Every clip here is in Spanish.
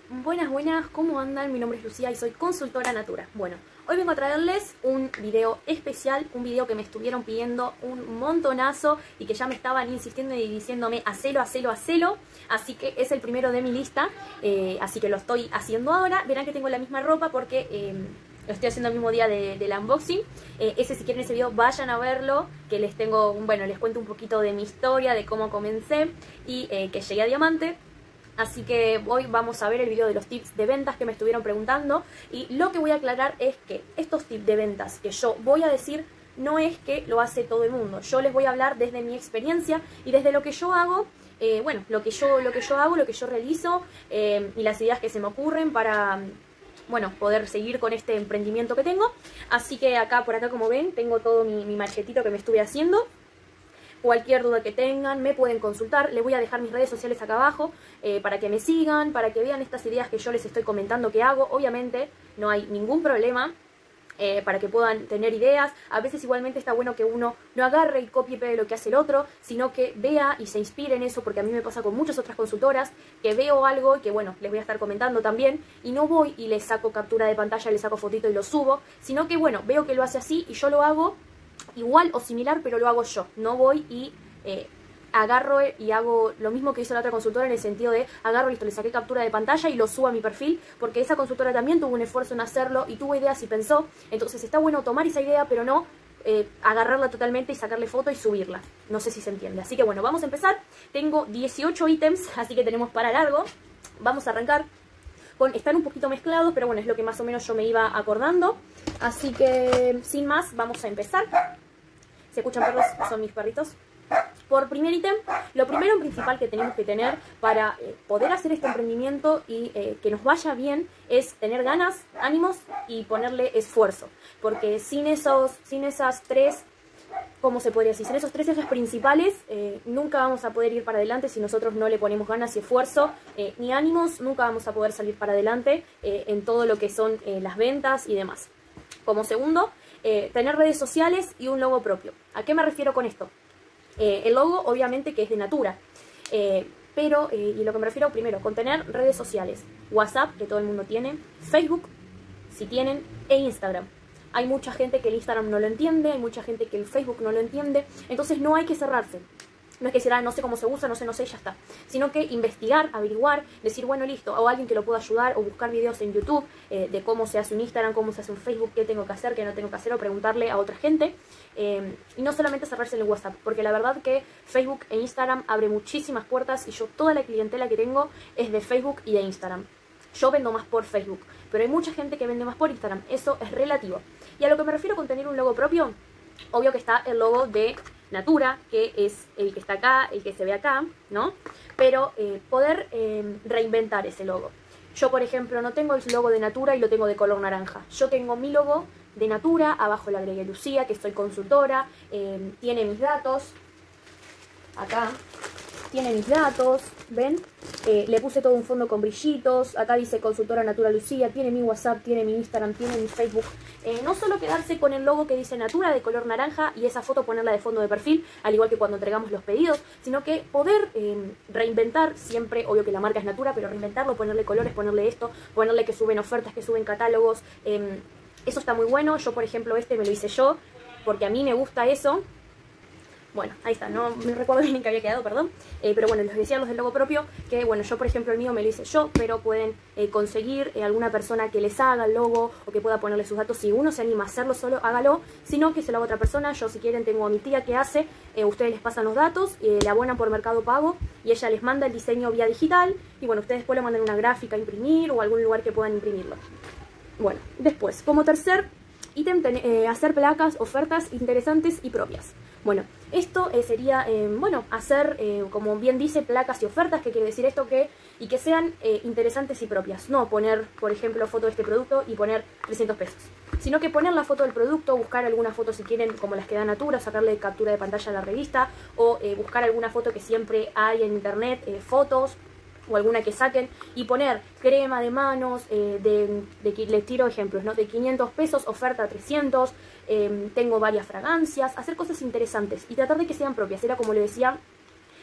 Buenas, buenas, ¿cómo andan? Mi nombre es Lucía y soy consultora Natura. Bueno, hoy vengo a traerles un video especial, un video que me estuvieron pidiendo un montonazo y que ya me estaban insistiendo y diciéndome hacelo, hacelo, hacelo. Así que es el primero de mi lista, así que lo estoy haciendo ahora. Verán que tengo la misma ropa porque lo estoy haciendo el mismo día del unboxing. Si quieren ese video, vayan a verlo, que les tengo, bueno, les cuento un poquito de mi historia, de cómo comencé y que llegué a Diamante. Así que hoy vamos a ver el video de los tips de ventas que me estuvieron preguntando. Y lo que voy a aclarar es que estos tips de ventas que yo voy a decir no es que lo hace todo el mundo. Yo les voy a hablar desde mi experiencia y desde lo que yo hago. Bueno, lo que yo hago, lo que yo realizo y las ideas que se me ocurren para, bueno, poder seguir con este emprendimiento que tengo. Así que por acá como ven, tengo todo mi machetito que me estuve haciendo. Cualquier duda que tengan, me pueden consultar. Les voy a dejar mis redes sociales acá abajo para que me sigan, para que vean estas ideas que yo les estoy comentando que hago. Obviamente no hay ningún problema para que puedan tener ideas. A veces igualmente está bueno que uno no agarre y copie y pegue lo que hace el otro, sino que vea y se inspire en eso, porque a mí me pasa con muchas otras consultoras que veo algo y que, bueno, les voy a estar comentando también, y no voy y les saco captura de pantalla, les saco fotito y lo subo, sino que, bueno, veo que lo hace así y yo lo hago igual o similar, pero lo hago yo. No voy y agarro y hago lo mismo que hizo la otra consultora, en el sentido de agarro, listo, le saqué captura de pantalla y lo subo a mi perfil, porque esa consultora también tuvo un esfuerzo en hacerlo y tuvo ideas y pensó. Entonces está bueno tomar esa idea, pero no agarrarla totalmente y sacarle foto y subirla. No sé si se entiende. Así que bueno, vamos a empezar. Tengo 18 ítems, así que tenemos para largo. Vamos a arrancar con, están un poquito mezclados, pero bueno, es lo que más o menos yo me iba acordando. Así que sin más, vamos a empezar. ¿Se escuchan perros? Son mis perritos. Por primer ítem, lo primero principal que tenemos que tener para poder hacer este emprendimiento y que nos vaya bien es tener ganas, ánimos y ponerle esfuerzo. Porque sin esas tres, ¿cómo se podría decir? Sin esos tres ejes principales, nunca vamos a poder ir para adelante si nosotros no le ponemos ganas y esfuerzo, ni ánimos, nunca vamos a poder salir para adelante en todo lo que son las ventas y demás. Como segundo, tener redes sociales y un logo propio. ¿A qué me refiero con esto? El logo obviamente que es de Natura, pero y lo que me refiero primero, con tener redes sociales, WhatsApp, que todo el mundo tiene, Facebook, si tienen, e Instagram. Hay mucha gente que el Instagram no lo entiende, hay mucha gente que el Facebook no lo entiende, entonces no hay que cerrarse. No es que decir, no sé cómo se usa, no sé, ya está. Sino que investigar, averiguar, decir, bueno, listo, o alguien que lo pueda ayudar, o buscar videos en YouTube de cómo se hace un Instagram, cómo se hace un Facebook, qué tengo que hacer, qué no tengo que hacer, o preguntarle a otra gente. Y no solamente cerrarse en el WhatsApp, porque la verdad que Facebook e Instagram abre muchísimas puertas y yo toda la clientela que tengo es de Facebook y de Instagram. Yo vendo más por Facebook, pero hay mucha gente que vende más por Instagram, eso es relativo. Y a lo que me refiero con tener un logo propio, obvio que está el logo de Natura, que es el que está acá, el que se ve acá, ¿no? Pero poder reinventar ese logo. Yo, por ejemplo, no tengo el logo de Natura y lo tengo de color naranja. Yo tengo mi logo de Natura, abajo le agregué Lucía, que soy consultora, tiene mis datos, acá tiene mis datos, ¿ven? Le puse todo un fondo con brillitos, acá dice consultora Natura Lucía, tiene mi WhatsApp, tiene mi Instagram, tiene mi Facebook. No solo quedarse con el logo que dice Natura de color naranja y esa foto ponerla de fondo de perfil, al igual que cuando entregamos los pedidos, sino que poder reinventar siempre, obvio que la marca es Natura, pero reinventarlo, ponerle colores, ponerle esto, ponerle que suben ofertas, que suben catálogos, eso está muy bueno. Yo, por ejemplo, me lo hice yo, porque a mí me gusta eso. Bueno, ahí está, no me recuerdo bien en qué había quedado, perdón. Pero bueno, les decía los del logo propio, que bueno, yo por ejemplo el mío me lo hice yo, pero pueden conseguir alguna persona que les haga el logo o que pueda ponerle sus datos. Si uno se anima a hacerlo solo, hágalo, sino que se lo haga otra persona. Yo, si quieren, tengo a mi tía que hace, ustedes les pasan los datos, le abonan por Mercado Pago y ella les manda el diseño vía digital y bueno, ustedes después le mandan una gráfica a imprimir o algún lugar que puedan imprimirlo. Bueno, después, como tercer ítem, hacer placas, ofertas interesantes y propias. Bueno, esto sería, bueno, hacer, como bien dice, placas y ofertas. ¿Qué quiere decir esto? Y que sean interesantes y propias. No poner, por ejemplo, foto de este producto y poner 300 pesos. Sino que poner la foto del producto, buscar alguna foto si quieren, como las que da Natura, sacarle captura de pantalla a la revista, o buscar alguna foto que siempre hay en internet, fotos, o alguna que saquen, y poner crema de manos, les tiro ejemplos, ¿no? De 500 pesos, oferta 300, tengo varias fragancias, hacer cosas interesantes y tratar de que sean propias. Era como le decía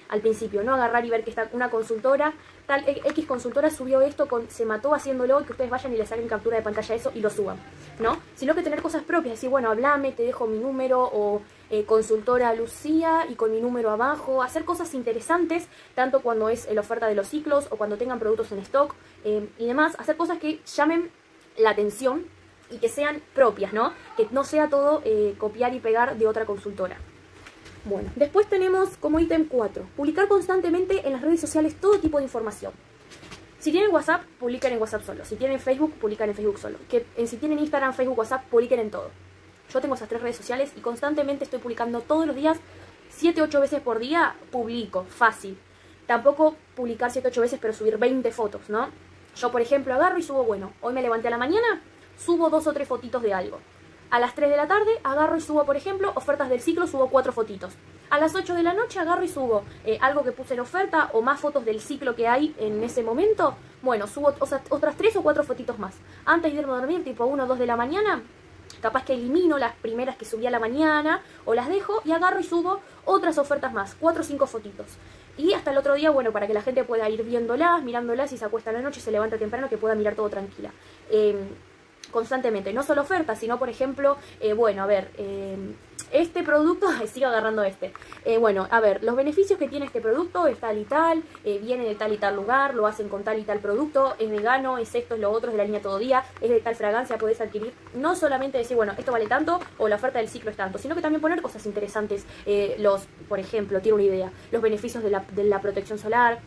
al principio, no agarrar y ver que está una consultora, tal X consultora subió esto, se mató haciéndolo, y que ustedes vayan y le saquen captura de pantalla a eso y lo suban, ¿no? Sino que tener cosas propias, decir, bueno, hablame, te dejo mi número, o consultora Lucía y con mi número abajo, hacer cosas interesantes, tanto cuando es la oferta de los ciclos o cuando tengan productos en stock y demás, hacer cosas que llamen la atención y que sean propias, ¿no? Que no sea todo copiar y pegar de otra consultora. Bueno, después tenemos como ítem 4, publicar constantemente en las redes sociales todo tipo de información. Si tienen WhatsApp, publiquen en WhatsApp solo. Si tienen Facebook, publican en Facebook solo. Si tienen Instagram, Facebook, WhatsApp, publiquen en todo. Yo tengo esas 3 redes sociales y constantemente estoy publicando todos los días, 7-8 veces por día, publico, fácil. Tampoco publicar 7-8 veces, pero subir 20 fotos, ¿no? Yo, por ejemplo, agarro y subo, bueno, hoy me levanté a la mañana, subo 2 o 3 fotitos de algo. A las 3 de la tarde agarro y subo, por ejemplo, ofertas del ciclo, subo 4 fotitos. A las 8 de la noche agarro y subo algo que puse en oferta o más fotos del ciclo que hay en ese momento. Bueno, subo otras 3 o 4 fotitos más. Antes de irme a dormir, tipo 1 o 2 de la mañana, capaz que elimino las primeras que subí a la mañana o las dejo y agarro y subo otras ofertas más, 4 o 5 fotitos. Y hasta el otro día, bueno, para que la gente pueda ir viéndolas, mirándolas, y se acuesta a la noche y se levanta temprano, que pueda mirar todo tranquila. Constantemente, no solo ofertas, sino por ejemplo, bueno, a ver, este producto, sigo agarrando bueno, a ver, los beneficios que tiene este producto es tal y tal, viene de tal y tal lugar, lo hacen con tal y tal producto, es vegano, es esto, es lo otro, es de la línea Todo Día, es de tal fragancia, podés adquirir, no solamente decir, bueno, esto vale tanto, o la oferta del ciclo es tanto, sino que también poner cosas interesantes, por ejemplo, tiene una idea, los beneficios de la protección solar,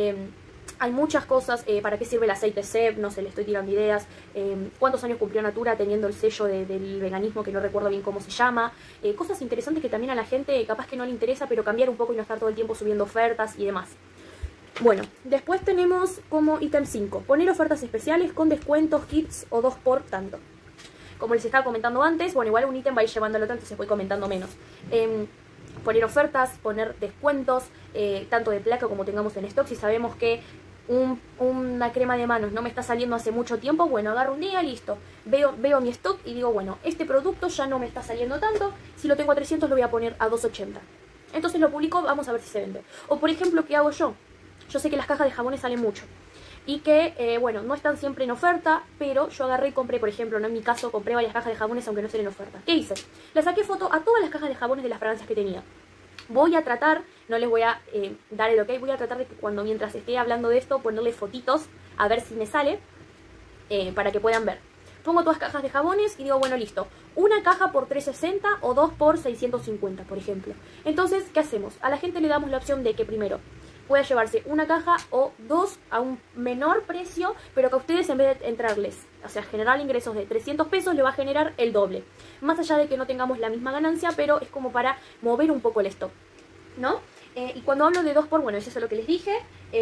hay muchas cosas, para qué sirve el aceite SEB, no sé, le estoy tirando ideas, cuántos años cumplió Natura teniendo el sello del veganismo, que no recuerdo bien cómo se llama, cosas interesantes que también a la gente capaz que no le interesa, pero cambiar un poco y no estar todo el tiempo subiendo ofertas y demás. Bueno, después tenemos como ítem 5, poner ofertas especiales con descuentos, kits o 2 por tanto. Como les estaba comentando antes, bueno, igual un ítem va a ir llevándolo tanto, se puede comentando menos. Poner ofertas, poner descuentos, tanto de placa como tengamos en stock. Si sabemos que una crema de manos no me está saliendo hace mucho tiempo, bueno, agarro un día, listo, veo mi stock y digo, bueno, este producto ya no me está saliendo tanto, si lo tengo a 300 lo voy a poner a 280. Entonces lo publico, vamos a ver si se vende. O por ejemplo, ¿qué hago yo? Yo sé que las cajas de jabones salen mucho y que, bueno, no están siempre en oferta, pero yo agarré y compré, por ejemplo, no en mi caso, compré varias cajas de jabones aunque no estén en oferta. ¿Qué hice? Le saqué foto a todas las cajas de jabones de las fragancias que tenía. Voy a tratar, no les voy a dar el ok, voy a tratar de que mientras esté hablando de esto, ponerle fotitos a ver si me sale, para que puedan ver. Pongo todas cajas de jabones y digo, bueno, listo, una caja por 360 o 2 por 650, por ejemplo. Entonces, ¿qué hacemos? A la gente le damos la opción de que primero pueda llevarse una caja o 2 a un menor precio, pero que a ustedes, en vez de entrarles, o sea, generar ingresos de 300 pesos, le va a generar el doble. Más allá de que no tengamos la misma ganancia, pero es como para mover un poco el stock, ¿no? Y cuando hablo de 2 por, bueno, eso es lo que les dije,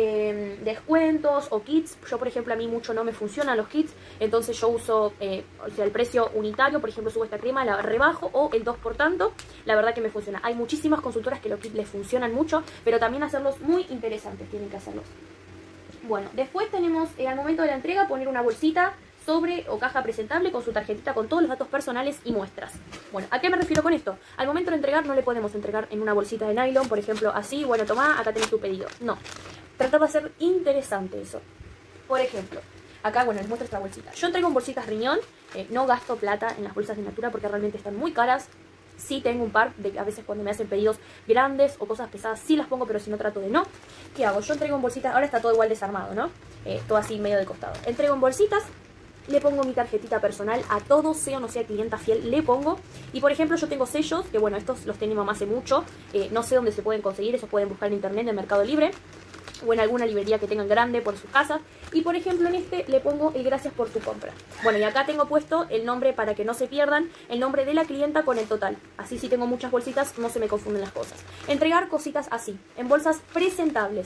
descuentos o kits. Yo, por ejemplo, a mí mucho no me funcionan los kits, entonces yo uso, o sea, el precio unitario, por ejemplo, subo esta crema, la rebajo, o el 2 por tanto, la verdad que me funciona. Hay muchísimas consultoras que los kits les funcionan mucho, pero también hacerlos muy interesantes, tienen que hacerlos. Bueno, después tenemos, al momento de la entrega, poner una bolsita, sobre o caja presentable con su tarjetita con todos los datos personales y muestras. Bueno, ¿a qué me refiero con esto? Al momento de entregar no le podemos entregar en una bolsita de nylon, por ejemplo, así, bueno, tomá, acá tenés tu pedido. No, tratar de hacer interesante eso. Por ejemplo, acá, bueno, les muestro esta bolsita. Yo entrego en bolsitas riñón, no gasto plata en las bolsas de Natura porque realmente están muy caras. Sí tengo un par, a veces cuando me hacen pedidos grandes o cosas pesadas sí las pongo, pero si no trato de no. ¿Qué hago? Yo entrego en bolsitas, ahora está todo igual desarmado, ¿no? Todo así medio de costado. Entrego en bolsitas. Le pongo mi tarjetita personal a todo, sea o no sea clienta fiel, le pongo. Y por ejemplo yo tengo sellos, que bueno, estos los tenía mamá hace mucho, no sé dónde se pueden conseguir, esos pueden buscar en internet, en Mercado Libre, o en alguna librería que tengan grande por sus casas. Y por ejemplo en este le pongo el gracias por tu compra. Bueno, y acá tengo puesto el nombre, para que no se pierdan, el nombre de la clienta con el total. Así, si tengo muchas bolsitas no se me confunden las cosas. Entregar cositas así, en bolsas presentables.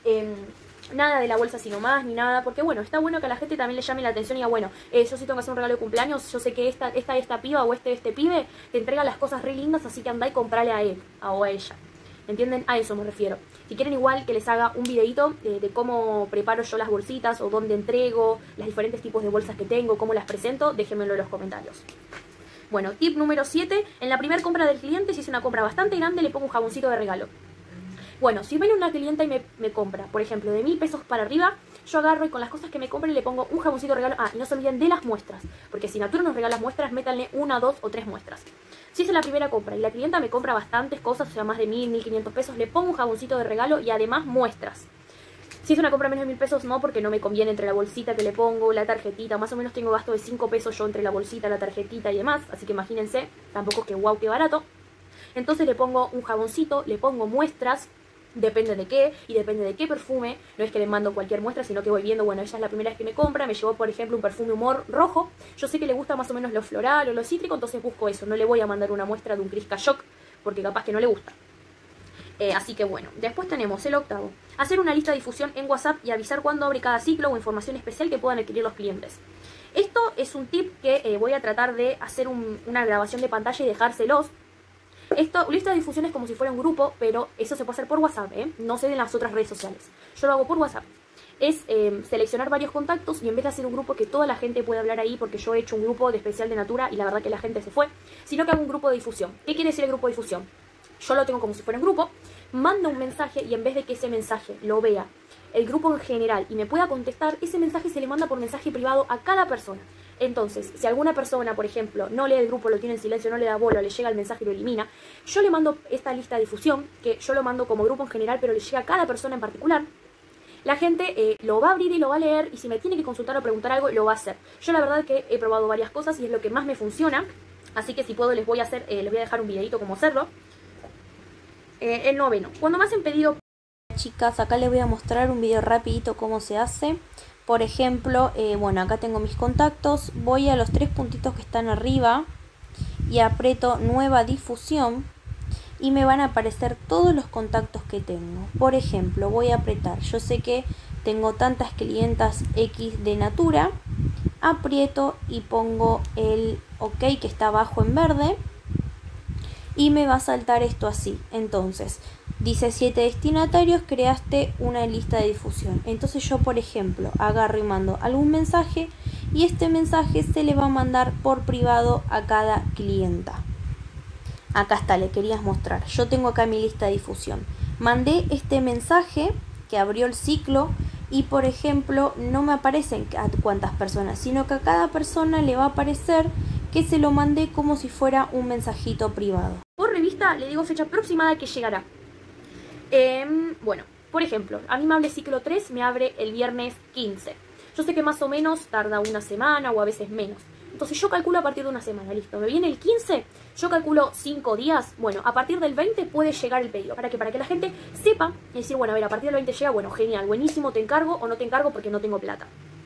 Nada de la bolsa sino más, ni nada, porque bueno, está bueno que a la gente también le llame la atención y diga, bueno, yo sí tengo que hacer un regalo de cumpleaños, yo sé que esta piba o este pibe te entrega las cosas re lindas, así que andá y comprale a él o a ella. ¿Entienden? A eso me refiero. Si quieren igual que les haga un videito de cómo preparo yo las bolsitas o dónde entrego, los diferentes tipos de bolsas que tengo, cómo las presento, déjenmelo en los comentarios. Bueno, tip número 7, en la primera compra del cliente, si es una compra bastante grande, le pongo un jaboncito de regalo. Bueno, si viene una clienta y me compra, por ejemplo, de 1000 pesos para arriba, yo agarro y con las cosas que me compren le pongo un jaboncito de regalo. Ah, y no se olviden de las muestras, porque si Natura nos regala las muestras, métanle 1, 2 o 3 muestras. Si es la primera compra y la clienta me compra bastantes cosas, o sea, más de 1000, 1500 pesos, le pongo un jaboncito de regalo y además muestras. Si es una compra menos de 1000 pesos, no, porque no me conviene entre la bolsita que le pongo, la tarjetita. Más o menos tengo gasto de 5 pesos yo entre la bolsita, la tarjetita y demás. Así que imagínense, tampoco es que wow, qué barato. Entonces le pongo un jaboncito, le pongo muestras. Depende de qué y depende de qué perfume. No es que le mando cualquier muestra, sino que voy viendo, bueno, ella es la primera vez que me compra, me llevó por ejemplo un perfume Humor rojo. Yo sé que le gusta más o menos lo floral o lo cítrico, entonces busco eso. No le voy a mandar una muestra de un Crisca Shock porque capaz que no le gusta. Así que bueno, después tenemos el octavo. Hacer una lista de difusión en WhatsApp y avisar cuándo abre cada ciclo o información especial que puedan adquirir los clientes. Esto es un tip que voy a tratar de hacer una grabación de pantalla y dejárselos. Esto, lista de difusión es como si fuera un grupo, pero eso se puede hacer por WhatsApp, no sé de las otras redes sociales. Yo lo hago por WhatsApp. Es seleccionar varios contactos y en vez de hacer un grupo que toda la gente pueda hablar ahí, porque yo he hecho un grupo de especial de Natura y la verdad que la gente se fue, sino que hago un grupo de difusión. ¿Qué quiere decir el grupo de difusión? Yo lo tengo como si fuera un grupo, mando un mensaje y en vez de que ese mensaje lo vea el grupo en general y me pueda contestar, ese mensaje se le manda por mensaje privado a cada persona. Entonces, si alguna persona, por ejemplo, no lee el grupo, lo tiene en silencio, no le da bola, le llega el mensaje y lo elimina, yo le mando esta lista de difusión, que yo lo mando como grupo en general, pero le llega a cada persona en particular. La gente lo va a abrir y lo va a leer, y si me tiene que consultar o preguntar algo, lo va a hacer. Yo la verdad que he probado varias cosas y es lo que más me funciona, así que si puedo les voy a dejar un videito cómo hacerlo. El noveno, cuando me hacen pedido... Chicas, acá les voy a mostrar un video rapidito cómo se hace. Por ejemplo, bueno, acá tengo mis contactos, voy a los 3 puntitos que están arriba y aprieto nueva difusión y me van a aparecer todos los contactos que tengo. Por ejemplo, voy a apretar, yo sé que tengo tantas clientas X de Natura, aprieto y pongo el OK que está abajo en verde y me va a saltar esto así. Entonces dice 7 destinatarios, creaste una lista de difusión. Entonces yo, por ejemplo, agarro y mando algún mensaje y este mensaje se le va a mandar por privado a cada clienta. Acá está, le quería mostrar. Yo tengo acá mi lista de difusión. Mandé este mensaje que abrió el ciclo y, por ejemplo, no me aparecen a cuántas personas, sino que a cada persona le va a aparecer que se lo mandé como si fuera un mensajito privado. Por revista le digo fecha aproximada que llegará. Bueno, por ejemplo, a mí me abre ciclo 3, me abre el viernes 15. Yo sé que más o menos tarda una semana o a veces menos. Entonces yo calculo a partir de una semana, listo. Me viene el 15, yo calculo 5 días. Bueno, a partir del 20 puede llegar el pedido. ¿Para qué? Para que la gente sepa y decir, bueno, a ver, a partir del 20 llega, bueno, genial, buenísimo, te encargo o no te encargo porque no tengo plata.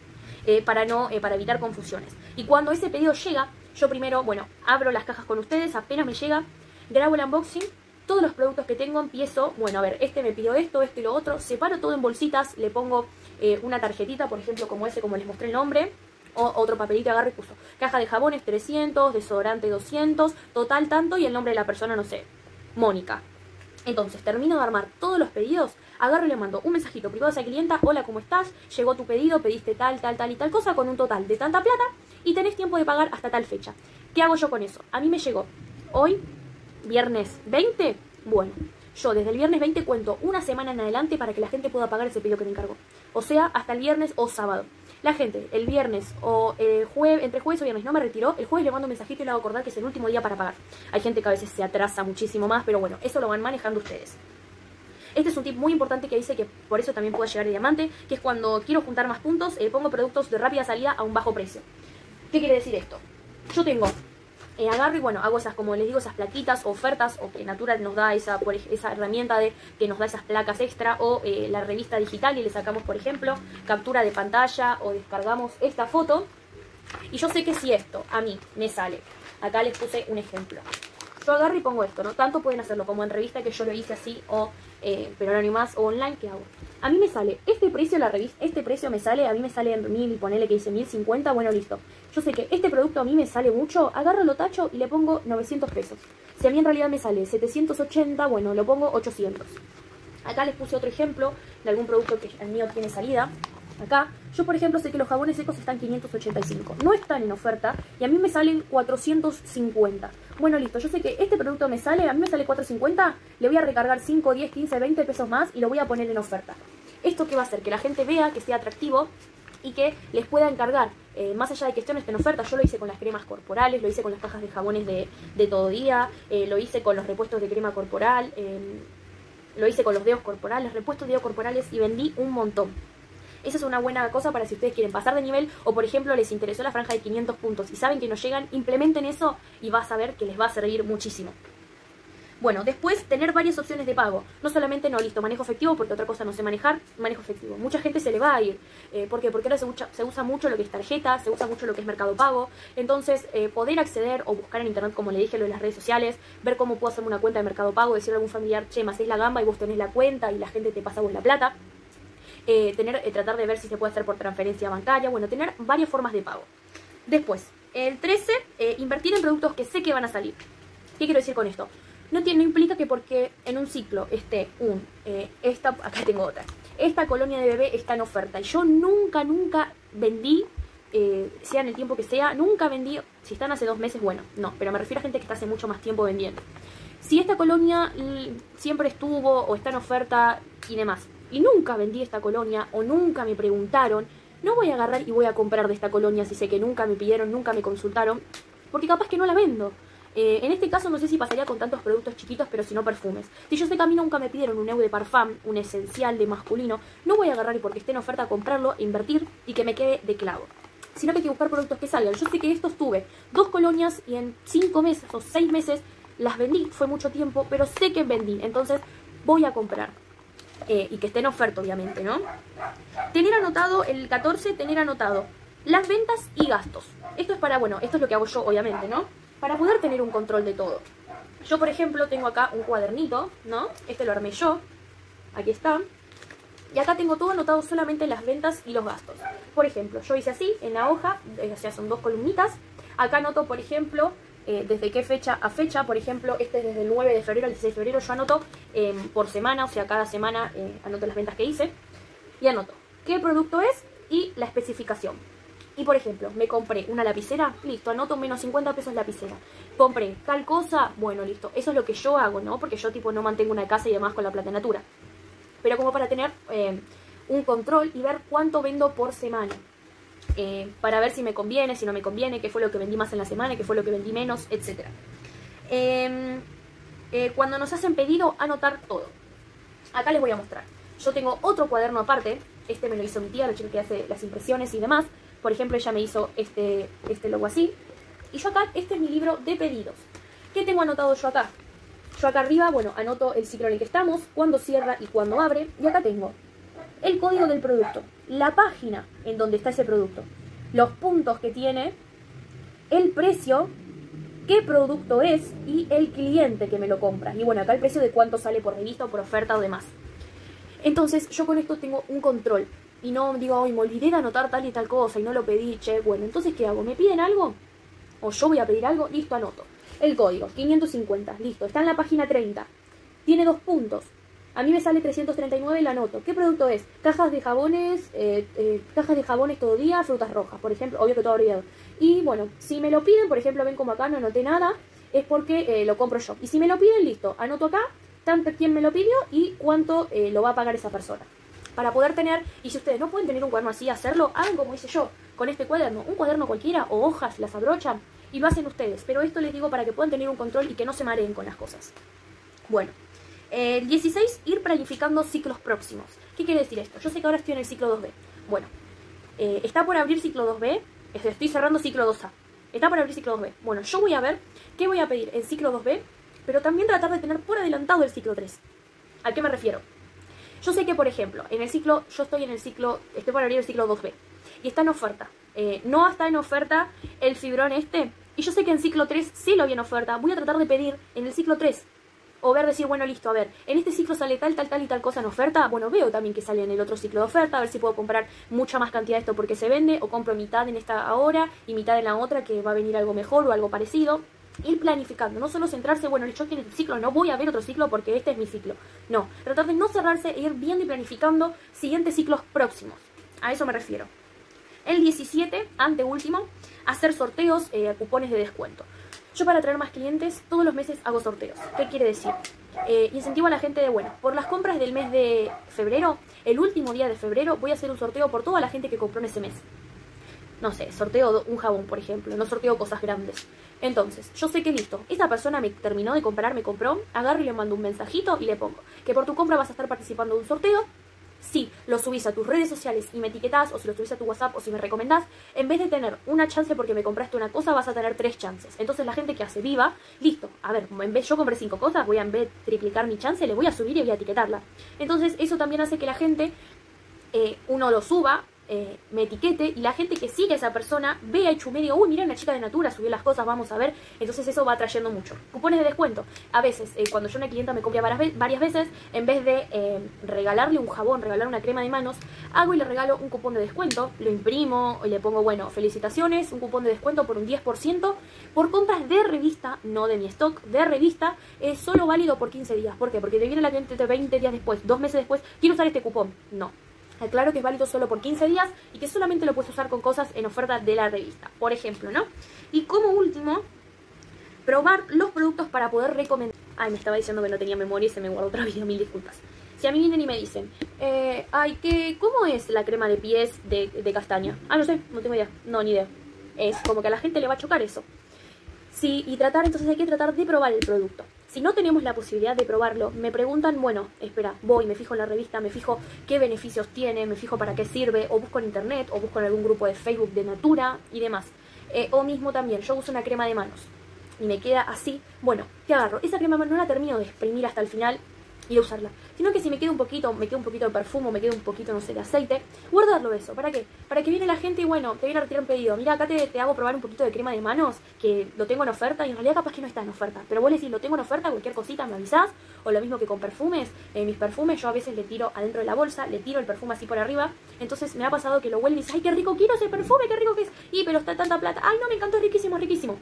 Para evitar confusiones. Y cuando ese pedido llega, yo primero, bueno, abro las cajas con ustedes, apenas me llega, grabo el unboxing, todos los productos que tengo, empiezo, bueno, a ver, este me pidió esto y lo otro, separo todo en bolsitas, le pongo una tarjetita, por ejemplo, como ese, como les mostré el nombre, o otro papelito, agarro y puso caja de jabones 300, desodorante 200, total tanto y el nombre de la persona, no sé, Mónica. Entonces, termino de armar todos los pedidos, agarro y le mando un mensajito privado a esa clienta, hola, ¿cómo estás? Llegó tu pedido, pediste tal, tal, tal y tal cosa con un total de tanta plata y tenés tiempo de pagar hasta tal fecha. ¿Qué hago yo con eso? A mí me llegó hoy, viernes 20, bueno, yo desde el viernes 20 cuento una semana en adelante para que la gente pueda pagar ese pedido que me encargó. O sea, hasta el viernes o sábado. La gente, el viernes o entre jueves o viernes no me retiró, el jueves le mando un mensajito y le hago acordar que es el último día para pagar. Hay gente que a veces se atrasa muchísimo más, pero bueno, eso lo van manejando ustedes. Este es un tip muy importante que dice que por eso también puede llegar el diamante, que es cuando quiero juntar más puntos, pongo productos de rápida salida a un bajo precio. ¿Qué quiere decir esto? Yo tengo, agarro y bueno, hago esas, como les digo, esas plaquitas, ofertas, o que Natura nos da esa herramienta de que nos da esas placas extra, o la revista digital y le sacamos, por ejemplo, captura de pantalla o descargamos esta foto. Y yo sé que si esto a mí me sale, acá les puse un ejemplo. Yo agarro y pongo esto, ¿no? Tanto pueden hacerlo como en revista, que yo lo hice así, o pero no ni más, o online, ¿qué hago? A mí me sale este precio, la revista, este precio me sale, a mí me sale en 1000 y ponele que dice 1050, bueno, listo. Yo sé que este producto a mí me sale mucho, agarro, lo tacho y le pongo 900 pesos. Si a mí en realidad me sale 780, bueno, lo pongo 800. Acá les puse otro ejemplo de algún producto que el mío tiene salida. Acá, yo por ejemplo sé que los jabones secos están 585, no están en oferta y a mí me salen 450. bueno, listo, yo sé que este producto me sale, a mí me sale 4.50, le voy a recargar 5, 10, 15, 20 pesos más y lo voy a poner en oferta. ¿Esto qué va a hacer? Que la gente vea, que sea atractivo y que les pueda encargar, más allá de que esto no esté en oferta. Yo lo hice con las cremas corporales, lo hice con las cajas de jabones de todo día, lo hice con los repuestos de crema corporal, lo hice con los dedos corporales, repuestos de dedos corporales y vendí un montón. Esa es una buena cosa para si ustedes quieren pasar de nivel o, por ejemplo, les interesó la franja de 500 puntos y saben que no llegan, implementen eso y vas a ver que les va a servir muchísimo. Bueno, después tener varias opciones de pago. No solamente, no, listo, manejo efectivo porque otra cosa no sé manejar, manejo efectivo. Mucha gente se le va a ir. ¿Por qué? Porque ahora se usa mucho lo que es tarjeta, se usa mucho lo que es Mercado Pago. Entonces, poder acceder o buscar en internet, como le dije, lo de las redes sociales, ver cómo puedo hacerme una cuenta de Mercado Pago, decirle a algún familiar, che, me hacés la gamba y vos tenés la cuenta y la gente te pasa vos la plata. Tratar de ver si se puede hacer por transferencia bancaria. Bueno, tener varias formas de pago. Después, el 13, invertir en productos que sé que van a salir. ¿Qué quiero decir con esto? No implica que porque en un ciclo esté acá tengo otra. Esta colonia de bebé está en oferta. Y yo nunca vendí, sea en el tiempo que sea, nunca vendí. Si están hace 2 meses, bueno, no. Pero me refiero a gente que está hace mucho más tiempo vendiendo. Si esta colonia siempre estuvo o está en oferta y demás, y nunca vendí esta colonia o nunca me preguntaron, no voy a agarrar y voy a comprar de esta colonia si sé que nunca me pidieron, nunca me consultaron, porque capaz que no la vendo. En este caso no sé si pasaría con tantos productos chiquitos, pero si no perfumes. Si yo sé que a mí nunca me pidieron un eau de parfum, un esencial de masculino, no voy a agarrar y porque esté en oferta comprarlo, invertir y que me quede de clavo. Sino que hay que buscar productos que salgan. Yo sé que estos tuve 2 colonias y en 5 meses o 6 meses las vendí, fue mucho tiempo, pero sé que vendí, entonces voy a comprar. Y que esté en oferta, obviamente, ¿no? Tener anotado, el 14, tener anotado las ventas y gastos. Esto es para, bueno, esto es lo que hago yo, obviamente, ¿no? Para poder tener un control de todo. Yo, por ejemplo, tengo acá un cuadernito, ¿no? Este lo armé yo. Aquí está. Y acá tengo todo anotado, solamente las ventas y los gastos. Por ejemplo, yo hice así, en la hoja, o sea, son 2 columnitas. Acá anoto, por ejemplo, desde qué fecha a fecha. Por ejemplo, este es desde el 9 de febrero al 16 de febrero. Yo anoto por semana, o sea, cada semana anoto las ventas que hice. Y anoto qué producto es y la especificación. Y por ejemplo, me compré una lapicera, listo, anoto menos 50 pesos lapicera. Compré tal cosa, bueno, listo. Eso es lo que yo hago, ¿no? Porque yo tipo no mantengo una casa y demás con la plata natura. Pero como para tener un control y ver cuánto vendo por semana. Para ver si me conviene, si no me conviene, qué fue lo que vendí más en la semana, qué fue lo que vendí menos, etc. Cuando nos hacen pedido, anotar todo. Acá les voy a mostrar. Yo tengo otro cuaderno aparte. Este me lo hizo mi tía, la chica que hace las impresiones y demás. Por ejemplo, ella me hizo este logo así. Y yo acá, este es mi libro de pedidos. ¿Qué tengo anotado yo acá? Yo acá arriba, bueno, anoto el ciclo en el que estamos, cuándo cierra y cuándo abre. Y acá tengo el código del producto, la página en donde está ese producto, los puntos que tiene, el precio, qué producto es y el cliente que me lo compra. Y bueno, acá el precio de cuánto sale por revista o por oferta o demás. Entonces, yo con esto tengo un control. Y no digo, ay, me olvidé de anotar tal y tal cosa y no lo pedí, che. Bueno, entonces, ¿qué hago? ¿Me piden algo? ¿O yo voy a pedir algo? Listo, anoto. El código, 550, listo. Está en la página 30. Tiene 2 puntos. A mí me sale 339 y la anoto. ¿Qué producto es? Cajas de jabones todo día, frutas rojas, por ejemplo. Obvio que todo abreviado. Y bueno, si me lo piden, por ejemplo, ven como acá no anoté nada, es porque lo compro yo. Y si me lo piden, listo. Anoto acá, tanto quién me lo pidió y cuánto lo va a pagar esa persona. Para poder tener, y si ustedes no pueden tener un cuaderno así, hacerlo, hagan como hice yo, con este cuaderno. Un cuaderno cualquiera, o hojas, las abrochan, y lo hacen ustedes. Pero esto les digo para que puedan tener un control y que no se mareen con las cosas. Bueno, el 16, ir planificando ciclos próximos. ¿Qué quiere decir esto? Yo sé que ahora estoy en el ciclo 2B. Bueno, está por abrir ciclo 2B, estoy cerrando ciclo 2A. Está por abrir ciclo 2B. Bueno, yo voy a ver qué voy a pedir en ciclo 2B, pero también tratar de tener por adelantado el ciclo 3. ¿A qué me refiero? Yo sé que, por ejemplo, en el ciclo, estoy por abrir el ciclo 2B y está en oferta. No está en oferta el fibrón este, y yo sé que en ciclo 3 sí lo había en oferta. Voy a tratar de pedir en el ciclo 3, o decir, bueno, listo, a ver, en este ciclo sale tal y tal cosa en oferta. Bueno, veo también que sale en el otro ciclo de oferta, a ver si puedo comprar mucha más cantidad de esto porque se vende, o compro mitad en esta ahora y mitad en la otra que va a venir algo mejor o algo parecido. Ir planificando, no solo centrarse, bueno, yo quiero el ciclo, no voy a ver otro ciclo porque este es mi ciclo. No, tratar de no cerrarse e ir viendo y planificando siguientes ciclos próximos. A eso me refiero. El 17, anteúltimo, hacer sorteos, cupones de descuento. Yo para atraer más clientes todos los meses hago sorteos. ¿Qué quiere decir? Incentivo a la gente de, bueno, por las compras del mes de febrero, el último día de febrero voy a hacer un sorteo por toda la gente que compró en ese mes. No sé, sorteo un jabón, por ejemplo, no sorteo cosas grandes. Entonces, yo sé que listo, esa persona me terminó de comprar, me compró, agarro y le mando un mensajito y le pongo que por tu compra vas a estar participando de un sorteo. Si lo subís a tus redes sociales y me etiquetás, o si lo subís a tu WhatsApp, o si me recomendás, en vez de tener una chance porque me compraste una cosa, vas a tener 3 chances. Entonces la gente que hace viva, listo, a ver, en vez yo compré 5 cosas, voy a en vez de triplicar mi chance, le voy a subir y voy a etiquetarla. Entonces eso también hace que la gente, uno lo suba, me etiquete y la gente que sigue a esa persona vea y chumee y diga, uy, mira, una chica de Natura subió las cosas, vamos a ver. Entonces eso va atrayendo mucho. Cupones de descuento. A veces, cuando yo una clienta me copia varias veces, en vez de regalarle un jabón, regalar una crema de manos, hago y le regalo un cupón de descuento, lo imprimo y le pongo, bueno, felicitaciones, un cupón de descuento por un 10% por compras de revista, no de mi stock, de revista, es solo válido por 15 días. ¿Por qué? Porque te viene la cliente 20 días después, 2 meses después, quiero usar este cupón. No. Aclaro que es válido solo por 15 días y que solamente lo puedes usar con cosas en oferta de la revista, por ejemplo, ¿no? Y como último, probar los productos para poder recomendar. Ay, me estaba diciendo que no tenía memoria y se me guardó otro video, mil disculpas. Si a mí vienen y me dicen, ¿cómo es la crema de pies de castaña? Ah, no sé, no tengo idea, no, ni idea. Es como que a la gente le va a chocar eso. Sí, y entonces hay que tratar de probar el producto. Si no tenemos la posibilidad de probarlo, me preguntan, bueno, espera, voy, me fijo en la revista, me fijo qué beneficios tiene, me fijo para qué sirve, o busco en internet, o busco en algún grupo de Facebook de Natura y demás. O mismo también, yo uso una crema de manos y me queda así, bueno, ¿qué agarro? Esa crema de manos no la termino de exprimir hasta el final y de usarla, sino que si me queda un poquito de perfume, me queda un poquito, no sé, de aceite, guardarlo eso. ¿Para qué? Para que viene la gente y bueno, te viene a retirar un pedido. Mira, acá te hago probar un poquito de crema de manos, que lo tengo en oferta y en realidad capaz que no está en oferta. Pero vos le decís, lo tengo en oferta, cualquier cosita me avisás. O lo mismo que con perfumes, mis perfumes yo a veces le tiro adentro de la bolsa, le tiro el perfume así por arriba. Entonces me ha pasado que lo huele y dice, ay, qué rico, quiero ese perfume, qué rico que es. Y pero está tanta plata, ay, no, me encantó, es riquísimo, es riquísimo.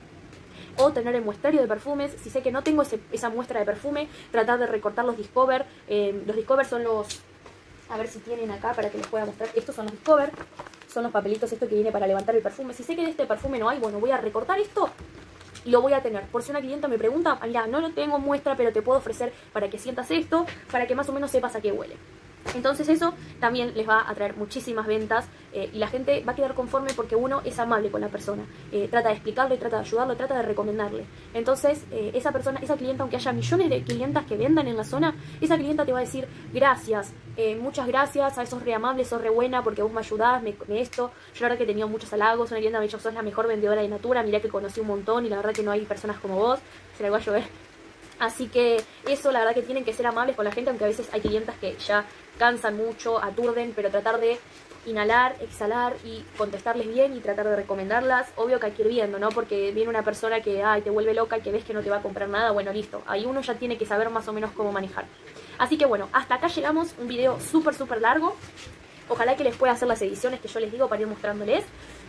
O tener el muestrario de perfumes. Si sé que no tengo esa muestra de perfume, tratar de recortar los Discover. Los Discover son los... A ver si tienen acá para que les pueda mostrar. Estos son los Discover. Son los papelitos estos que viene para levantar el perfume. Si sé que de este perfume no hay, bueno, voy a recortar esto y lo voy a tener. Por si una clienta me pregunta, mira, no lo tengo en muestra, pero te puedo ofrecer para que sientas esto, para que más o menos sepas a qué huele. Entonces eso también les va a traer muchísimas ventas y la gente va a quedar conforme porque uno es amable con la persona, trata de explicarle, trata de ayudarlo, trata de recomendarle. Entonces esa persona, esa clienta, aunque haya millones de clientas que vendan en la zona, esa clienta te va a decir gracias, muchas gracias, sos re amable, sos re buena porque vos me ayudás, me esto. Yo la verdad que he tenido muchos halagos, una clienta me dijo, sos la mejor vendedora de Natura, mirá que conocí un montón y la verdad que no hay personas como vos, se le va a llover. Así que eso, la verdad que tienen que ser amables con la gente, aunque a veces hay clientas que ya cansan mucho, aturden, pero tratar de inhalar, exhalar y contestarles bien y tratar de recomendarlas. Obvio que hay que ir viendo, ¿no? Porque viene una persona que te vuelve loca y que ves que no te va a comprar nada, bueno, listo. Ahí uno ya tiene que saber más o menos cómo manejar. Así que bueno, hasta acá llegamos, un video súper largo. Ojalá que les pueda hacer las ediciones que yo les digo para ir mostrándoles.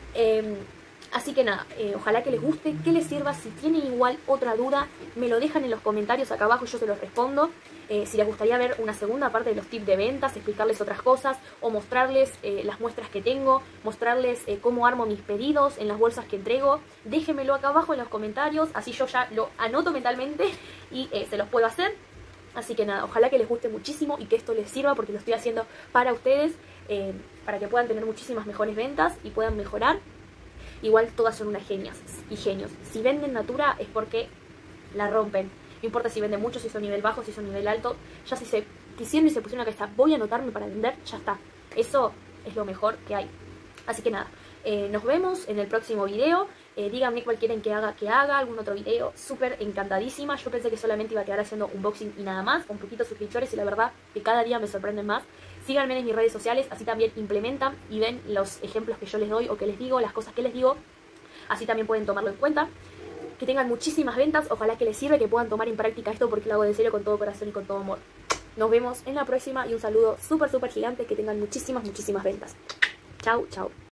Así que nada, ojalá que les guste, que les sirva. Si tienen igual otra duda, me lo dejan en los comentarios acá abajo y yo se los respondo. Si les gustaría ver una segunda parte de los tips de ventas, explicarles otras cosas o mostrarles las muestras que tengo, mostrarles cómo armo mis pedidos en las bolsas que entrego, déjenmelo acá abajo en los comentarios, así yo ya lo anoto mentalmente y se los puedo hacer. Así que nada, ojalá que les guste muchísimo y que esto les sirva porque lo estoy haciendo para ustedes, para que puedan tener muchísimas mejores ventas y puedan mejorar. Igual todas son unas genias y genios. Si venden Natura es porque la rompen. No importa si venden mucho, si son nivel bajo, si son nivel alto. Ya si se quisieron y se pusieron acá está, voy a anotarme para vender, ya está. Eso es lo mejor que hay. Así que nada, nos vemos en el próximo video. Díganme cuál quieren que haga algún otro video. Súper encantadísima. Yo pensé que solamente iba a quedar haciendo unboxing y nada más, con poquitos suscriptores y la verdad que cada día me sorprenden más. Síganme en mis redes sociales, así también implementan y ven los ejemplos que yo les doy o que les digo, las cosas que les digo. Así también pueden tomarlo en cuenta. Que tengan muchísimas ventas, ojalá que les sirva, que puedan tomar en práctica esto porque lo hago de serio con todo corazón y con todo amor. Nos vemos en la próxima y un saludo súper gigante, que tengan muchísimas ventas. Chau.